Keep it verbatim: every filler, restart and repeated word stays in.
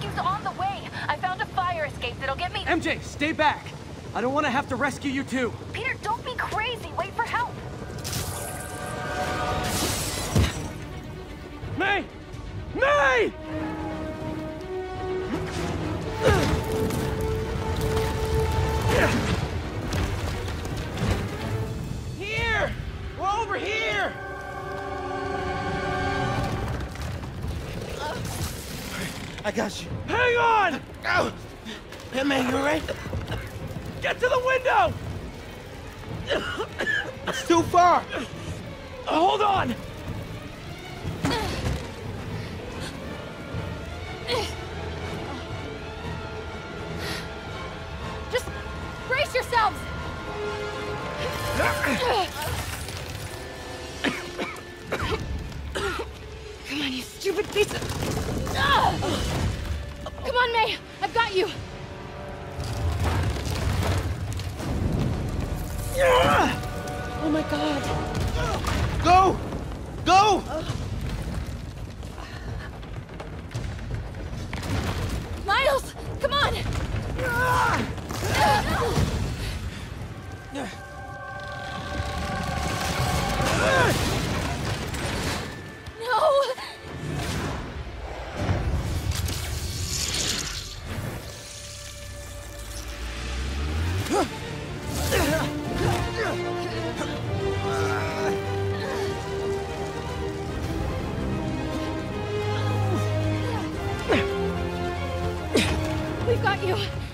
team's on the way. I found a fire escape that'll get me... M J, stay back! I don't want to have to rescue you too. Peter, don't be crazy. Wait for help. May! May! Here! We're over here! I got you. Hang on! Oh. Hey, man, you all right? Get to the window! It's too far. Hold on! Just brace yourselves. Come on, you stupid piece of... Come on, May. I've got you. Oh my God. Go! Go! Miles, come on. No. We've got you.